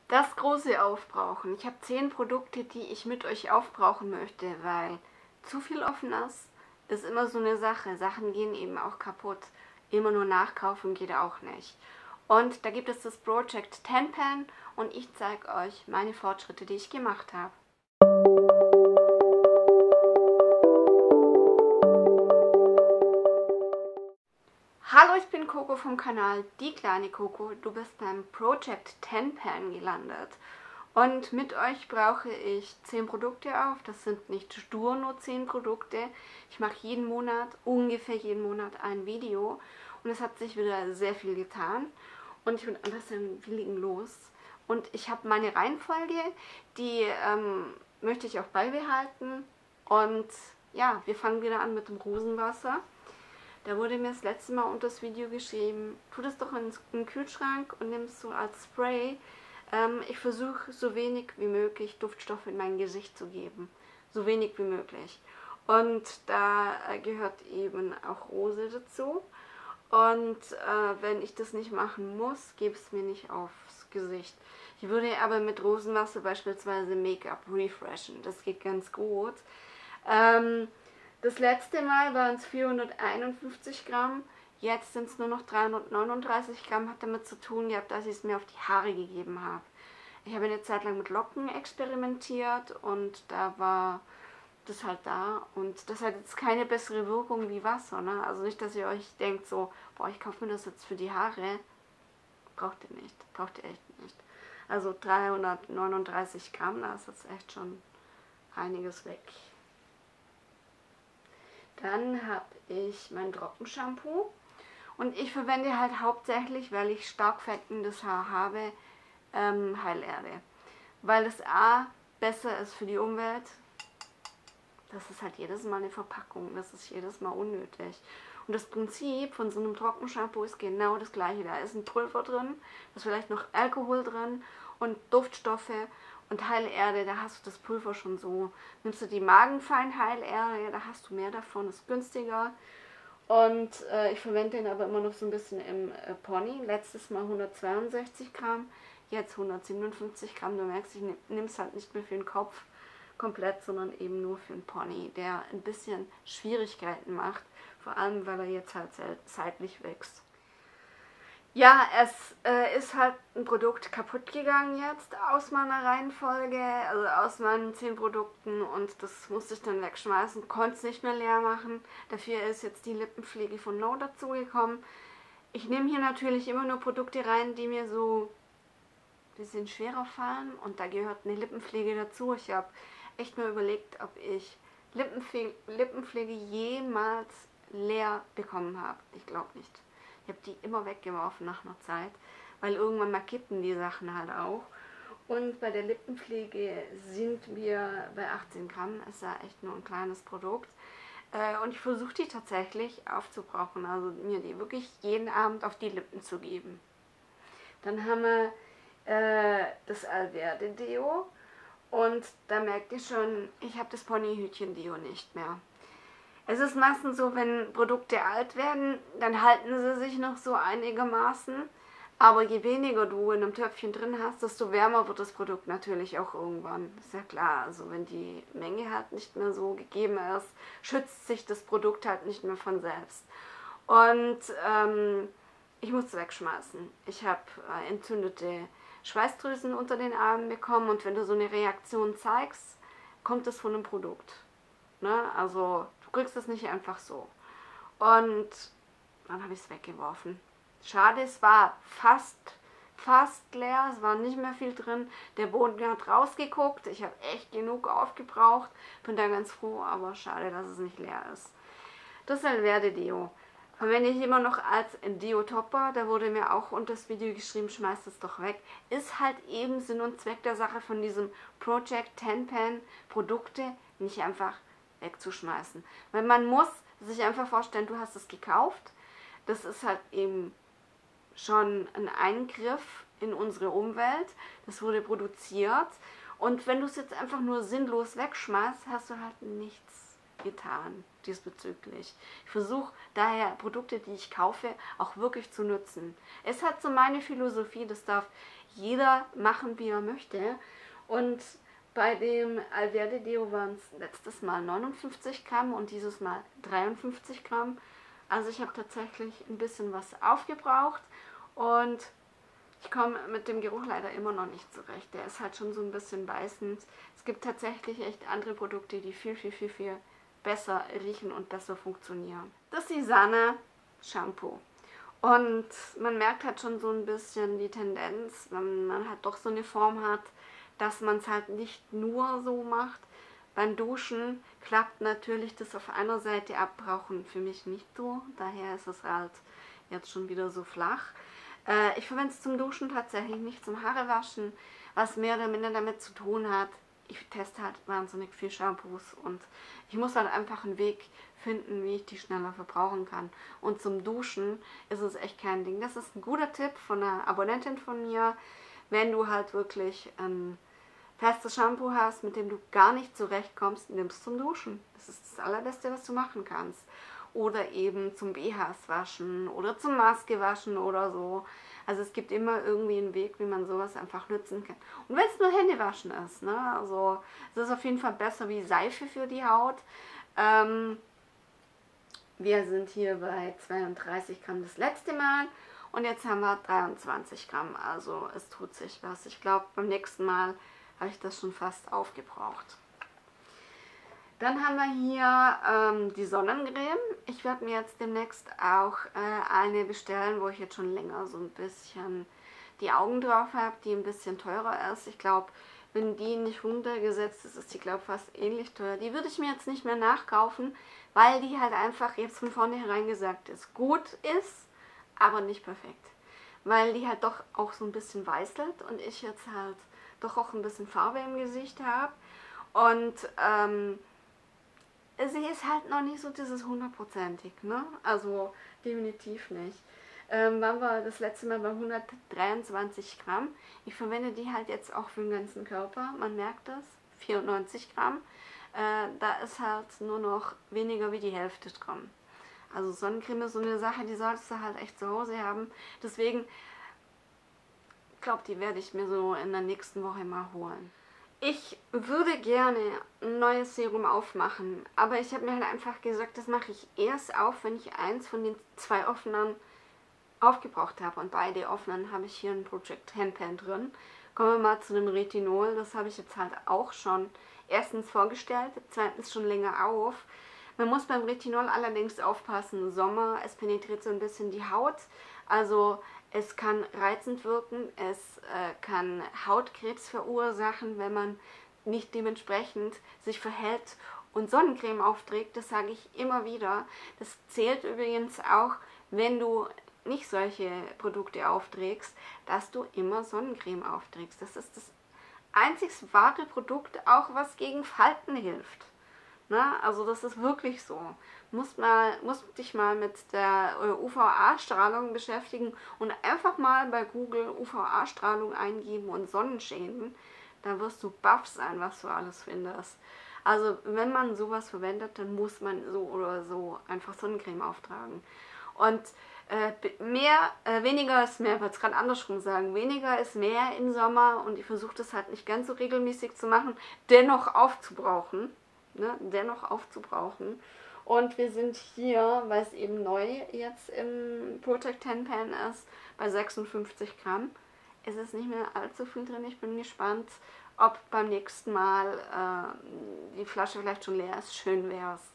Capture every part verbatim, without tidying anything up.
Das große Aufbrauchen. Ich habe zehn Produkte, die ich mit euch aufbrauchen möchte, weil zu viel offen ist, ist immer so eine Sache. Sachen gehen eben auch kaputt. Immer nur nachkaufen geht auch nicht. Und da gibt es das Project Ten Pan und ich zeige euch meine Fortschritte, die ich gemacht habe. Hallo, ich bin Coco vom Kanal Die kleine Coco. Du bist beim Project Ten Pan gelandet. Und mit euch brauche ich zehn Produkte auf. Das sind nicht stur nur zehn Produkte. Ich mache jeden Monat, ungefähr jeden Monat ein Video. Und es hat sich wieder sehr viel getan. Und ich bin ein bisschen, wir legen los. Und ich habe meine Reihenfolge, die ähm, möchte ich auch beibehalten. Und ja, wir fangen wieder an mit dem Rosenwasser. Da wurde mir das letzte Mal unter das Video geschrieben, tu das doch in den Kühlschrank und nimm es so als Spray. Ähm, ich versuche so wenig wie möglich Duftstoffe in mein Gesicht zu geben. So wenig wie möglich. Und da äh, gehört eben auch Rose dazu. Und äh, wenn ich das nicht machen muss, gebe es mir nicht aufs Gesicht. Ich würde aber mit Rosenwasser beispielsweise Make-up refreshen. Das geht ganz gut. Ähm, Das letzte Mal waren es vierhunderteinundfünfzig Gramm, jetzt sind es nur noch dreihundertneununddreißig Gramm, hat damit zu tun gehabt, dass ich es mir auf die Haare gegeben habe. Ich habe eine Zeit lang mit Locken experimentiert und da war das halt da und das hat jetzt keine bessere Wirkung wie Wasser, ne? Also nicht, dass ihr euch denkt so, boah, ich kaufe mir das jetzt für die Haare. Braucht ihr nicht, braucht ihr echt nicht. Also dreihundertneununddreißig Gramm, da ist jetzt echt schon einiges weg. Dann habe ich mein Trockenshampoo und ich verwende halt hauptsächlich, weil ich stark fettendes Haar habe, ähm, Heilerde. Weil das A besser ist für die Umwelt. Das ist halt jedes Mal eine Verpackung, das ist jedes Mal unnötig. Und das Prinzip von so einem Trockenshampoo ist genau das gleiche. Da ist ein Pulver drin, da ist vielleicht noch Alkohol drin und Duftstoffe. Und Heilerde, da hast du das Pulver schon so. Nimmst du die Magenfein-Heilerde, da hast du mehr davon, ist günstiger. Und äh, ich verwende den aber immer noch so ein bisschen im äh, Pony. Letztes Mal hundertzweiundsechzig Gramm, jetzt hundertsiebenundfünfzig Gramm. Du merkst, ich nehme es halt nicht mehr für den Kopf komplett, sondern eben nur für den Pony, der ein bisschen Schwierigkeiten macht. Vor allem, weil er jetzt halt seitlich wächst. Ja, es äh, ist halt ein Produkt kaputt gegangen jetzt aus meiner Reihenfolge, also aus meinen zehn Produkten und das musste ich dann wegschmeißen, konnte es nicht mehr leer machen. Dafür ist jetzt die Lippenpflege von No dazugekommen. Ich nehme hier natürlich immer nur Produkte rein, die mir so ein bisschen schwerer fallen und da gehört eine Lippenpflege dazu. Ich habe echt mal überlegt, ob ich Lippenpflege, Lippenpflege jemals leer bekommen habe. Ich glaube nicht. Ich habe die immer weggeworfen nach einer Zeit, weil irgendwann mal kippen die Sachen halt auch. Und bei der Lippenpflege sind wir bei achtzehn Gramm, ist ja echt nur ein kleines Produkt. Und ich versuche die tatsächlich aufzubrauchen, also mir die wirklich jeden Abend auf die Lippen zu geben. Dann haben wir äh, das Alverde Deo und da merkt ihr schon, ich habe das Ponyhütchen Deo nicht mehr. Es ist meistens so, wenn Produkte alt werden, dann halten sie sich noch so einigermaßen. Aber je weniger du in einem Töpfchen drin hast, desto wärmer wird das Produkt natürlich auch irgendwann. Ist ja klar, also wenn die Menge halt nicht mehr so gegeben ist, schützt sich das Produkt halt nicht mehr von selbst. Und ähm, ich muss es wegschmeißen. Ich habe äh, entzündete Schweißdrüsen unter den Armen bekommen und wenn du so eine Reaktion zeigst, kommt es von einem Produkt. Ne? Also du kriegst es nicht einfach so. Und dann habe ich es weggeworfen. Schade, es war fast, fast leer, es war nicht mehr viel drin. Der Boden hat rausgeguckt, ich habe echt genug aufgebraucht. Bin da ganz froh, aber schade, dass es nicht leer ist. Das Alverde Deo verwende ich immer noch als Deo-Topper. Da wurde mir auch unter das Video geschrieben, schmeißt es doch weg. Ist halt eben Sinn und Zweck der Sache von diesem Project Ten Pan, Produkte nicht einfach wegzuschmeißen. Weil man muss sich einfach vorstellen, du hast es gekauft. Das ist halt eben schon ein Eingriff in unsere Umwelt. Das wurde produziert. Und wenn du es jetzt einfach nur sinnlos wegschmeißt, hast du halt nichts getan diesbezüglich. Ich versuche daher Produkte, die ich kaufe, auch wirklich zu nutzen. Es hat so meine Philosophie, das darf jeder machen, wie er möchte. Und bei dem Alverde Deo waren es letztes Mal neunundfünfzig Gramm und dieses Mal dreiundfünfzig Gramm. Also ich habe tatsächlich ein bisschen was aufgebraucht und ich komme mit dem Geruch leider immer noch nicht zurecht. Der ist halt schon so ein bisschen beißend. Es gibt tatsächlich echt andere Produkte, die viel, viel, viel, viel besser riechen und besser funktionieren. Das Isana Shampoo. Und man merkt halt schon so ein bisschen die Tendenz, wenn man halt doch so eine Form hat, dass man es halt nicht nur so macht. Beim Duschen klappt natürlich das auf einer Seite abbrauchen für mich nicht so. Daher ist es halt jetzt schon wieder so flach. Äh, ich verwende es zum Duschen tatsächlich nicht zum Haarewaschen, was mehr oder minder damit zu tun hat. Ich teste halt wahnsinnig viel Shampoos und ich muss halt einfach einen Weg finden, wie ich die schneller verbrauchen kann. Und zum Duschen ist es echt kein Ding. Das ist ein guter Tipp von einer Abonnentin von mir, wenn du halt wirklich ein festes Shampoo hast, mit dem du gar nicht zurechtkommst, nimmst zum Duschen. Das ist das Allerbeste, was du machen kannst. Oder eben zum B Hs waschen oder zum Maske waschen oder so. Also es gibt immer irgendwie einen Weg, wie man sowas einfach nutzen kann. Und wenn es nur Hände waschen ist, ne? Also es ist auf jeden Fall besser wie Seife für die Haut. Ähm, wir sind hier bei zweiunddreißig Gramm das letzte Mal und jetzt haben wir dreiundzwanzig Gramm. Also es tut sich was. Ich glaube, beim nächsten Mal habe ich das schon fast aufgebraucht. Dann haben wir hier ähm, die Sonnencreme. Ich werde mir jetzt demnächst auch äh, eine bestellen, wo ich jetzt schon länger so ein bisschen die Augen drauf habe, die ein bisschen teurer ist. Ich glaube, wenn die nicht runtergesetzt ist, ist die, glaube ich, fast ähnlich teuer. Die würde ich mir jetzt nicht mehr nachkaufen, weil die halt einfach jetzt von vornherein gesagt ist, gut ist, aber nicht perfekt. Weil die halt doch auch so ein bisschen weißelt und ich jetzt halt doch auch ein bisschen Farbe im Gesicht habe. Und ähm, sie ist halt noch nicht so dieses hundertprozentig, ne? Also definitiv nicht. Ähm, waren wir das letzte Mal bei hundertdreiundzwanzig Gramm. Ich verwende die halt jetzt auch für den ganzen Körper. Man merkt das, vierundneunzig Gramm. Äh, da ist halt nur noch weniger wie die Hälfte dran. Also Sonnencreme ist so eine Sache, die solltest du halt echt zu Hause haben. Deswegen, ich glaube, die werde ich mir so in der nächsten Woche mal holen. Ich würde gerne ein neues Serum aufmachen, aber ich habe mir halt einfach gesagt, das mache ich erst auf, wenn ich eins von den zwei offenen aufgebraucht habe. Und beide offenen habe ich hier ein Project Henpen drin. Kommen wir mal zu dem Retinol. Das habe ich jetzt halt auch schon erstens vorgestellt, zweitens schon länger auf. Man muss beim Retinol allerdings aufpassen. Sommer, es penetriert so ein bisschen die Haut. Also es kann reizend wirken, es äh, kann Hautkrebs verursachen, wenn man nicht dementsprechend sich verhält und Sonnencreme aufträgt. Das sage ich immer wieder. Das zählt übrigens auch, wenn du nicht solche Produkte aufträgst, dass du immer Sonnencreme aufträgst. Das ist das einzig wahre Produkt, auch was gegen Falten hilft. Na, also das ist wirklich so. Musst, mal, musst dich mal mit der U V A-Strahlung beschäftigen und einfach mal bei Google U V A-Strahlung eingeben und Sonnenschäden. Da wirst du baff sein, was du alles findest. Also wenn man sowas verwendet, dann muss man so oder so einfach Sonnencreme auftragen. Und äh, mehr, äh, weniger ist mehr, ich wollte es gerade andersrum sagen, weniger ist mehr im Sommer und ich versuche das halt nicht ganz so regelmäßig zu machen, dennoch aufzubrauchen. Ne, dennoch aufzubrauchen. Und wir sind hier, weil es eben neu jetzt im Project Henpen ist, bei sechsundfünfzig Gramm. Es ist nicht mehr allzu viel drin. Ich bin gespannt, ob beim nächsten Mal äh, die Flasche vielleicht schon leer ist. Schön wäre es.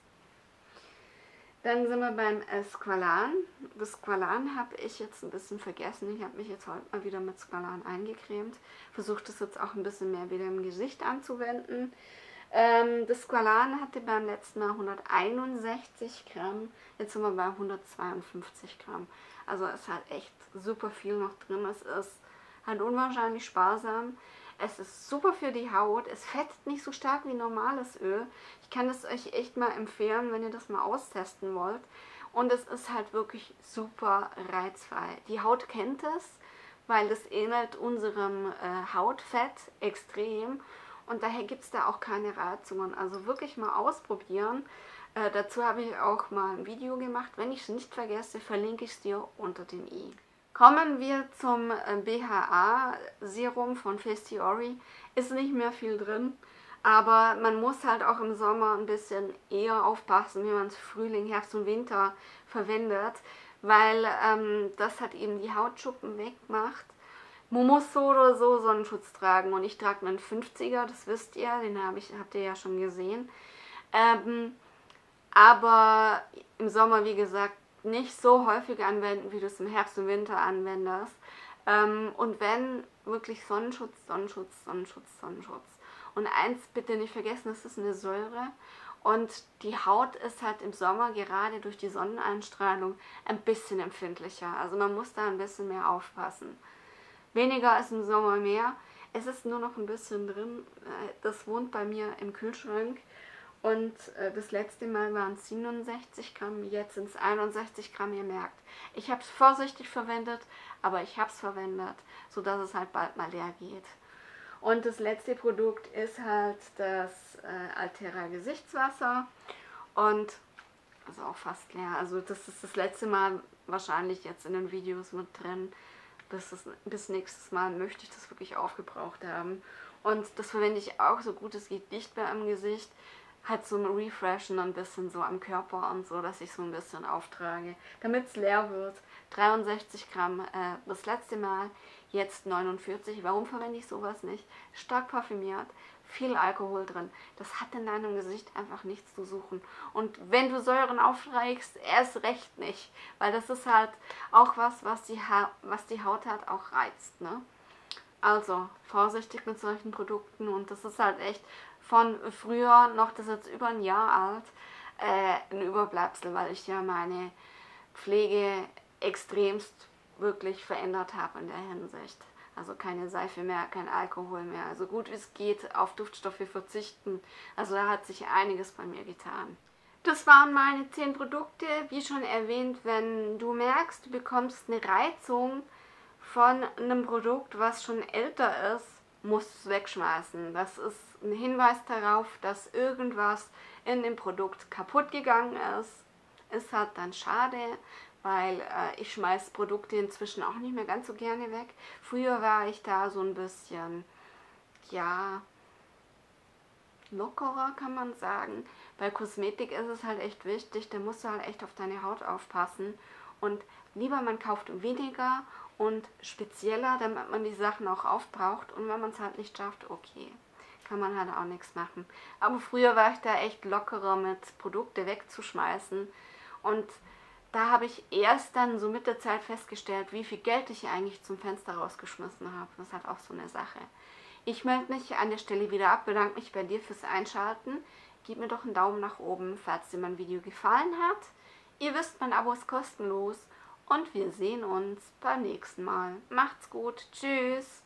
Dann sind wir beim Squalan. Das Squalan habe ich jetzt ein bisschen vergessen. Ich habe mich jetzt heute mal wieder mit Squalan eingecremt. Versuche das jetzt auch ein bisschen mehr wieder im Gesicht anzuwenden. Ähm, das Squalan hatte beim letzten Mal hunderteinundsechzig Gramm, jetzt sind wir bei hundertzweiundfünfzig Gramm. Also es ist halt echt super viel noch drin. Es ist halt unwahrscheinlich sparsam. Es ist super für die Haut. Es fettet nicht so stark wie normales Öl. Ich kann es euch echt mal empfehlen, wenn ihr das mal austesten wollt. Und es ist halt wirklich super reizfrei. Die Haut kennt es, weil es ähnelt unserem äh, Hautfett extrem. Und daher gibt es da auch keine Reizungen. Also wirklich mal ausprobieren. Äh, dazu habe ich auch mal ein Video gemacht. Wenn ich es nicht vergesse, verlinke ich es dir unter dem i. Kommen wir zum B H A-Serum von Festiori. Ist nicht mehr viel drin, aber man muss halt auch im Sommer ein bisschen eher aufpassen, wie man es Frühling, Herbst und Winter verwendet, weil ähm, das halt eben die Hautschuppen wegmacht. Man muss so oder so Sonnenschutz tragen und ich trage einen fünfziger, das wisst ihr, den hab ich, habt ihr ja schon gesehen. Ähm, aber im Sommer, wie gesagt, nicht so häufig anwenden, wie du es im Herbst und Winter anwendest. Ähm, und wenn, wirklich Sonnenschutz, Sonnenschutz, Sonnenschutz, Sonnenschutz. Und eins bitte nicht vergessen, das ist eine Säure. Und die Haut ist halt im Sommer gerade durch die Sonneneinstrahlung ein bisschen empfindlicher. Also man muss da ein bisschen mehr aufpassen. Weniger ist im Sommer mehr. Es ist nur noch ein bisschen drin. Das wohnt bei mir im Kühlschrank. Und äh, das letzte Mal waren es siebenundsechzig Gramm, jetzt sind es einundsechzig Gramm, ihr merkt. Ich habe es vorsichtig verwendet, aber ich habe es verwendet, sodass es halt bald mal leer geht. Und das letzte Produkt ist halt das äh, Altera Gesichtswasser und also auch fast leer. Also das ist das letzte Mal wahrscheinlich jetzt in den Videos mit drin. Das ist, bis nächstes Mal möchte ich das wirklich aufgebraucht haben. Und das verwende ich auch so gut es geht nicht mehr am Gesicht. Halt so ein Refreshen ein bisschen so am Körper und so, dass ich so ein bisschen auftrage, damit es leer wird. dreiundsechzig Gramm äh, das letzte Mal, jetzt neunundvierzig. Warum verwende ich sowas nicht? Stark parfümiert, viel Alkohol drin. Das hat in deinem Gesicht einfach nichts zu suchen. Und wenn du Säuren aufträgst, erst recht nicht, weil das ist halt auch was, was die, ha was die Haut hat, auch reizt, ne? Also vorsichtig mit solchen Produkten und das ist halt echt von früher noch, das ist jetzt über ein Jahr alt, äh, ein Überbleibsel, weil ich ja meine Pflege extremst wirklich verändert habe in der Hinsicht. Also keine Seife mehr, kein Alkohol mehr, also gut wie es geht auf Duftstoffe verzichten. Also da hat sich einiges bei mir getan. Das waren meine zehn Produkte. Wie schon erwähnt, wenn du merkst, du bekommst eine Reizung von einem Produkt, was schon älter ist, musst du es wegschmeißen. Das ist ein Hinweis darauf, dass irgendwas in dem Produkt kaputt gegangen ist. Ist halt dann schade, weil äh, ich schmeiße Produkte inzwischen auch nicht mehr ganz so gerne weg. Früher war ich da so ein bisschen, ja, lockerer, kann man sagen. Bei Kosmetik ist es halt echt wichtig, da musst du halt echt auf deine Haut aufpassen. Und lieber man kauft weniger und spezieller, damit man die Sachen auch aufbraucht. Und wenn man es halt nicht schafft, okay, kann man halt auch nichts machen. Aber früher war ich da echt lockerer mit Produkte wegzuschmeißen. Und da habe ich erst dann so mit der Zeit festgestellt, wie viel Geld ich eigentlich zum Fenster rausgeschmissen habe. Das ist halt auch so eine Sache. Ich melde mich an der Stelle wieder ab, bedanke mich bei dir fürs Einschalten. Gib mir doch einen Daumen nach oben, falls dir mein Video gefallen hat. Ihr wisst, mein Abo ist kostenlos und wir sehen uns beim nächsten Mal. Macht's gut, tschüss!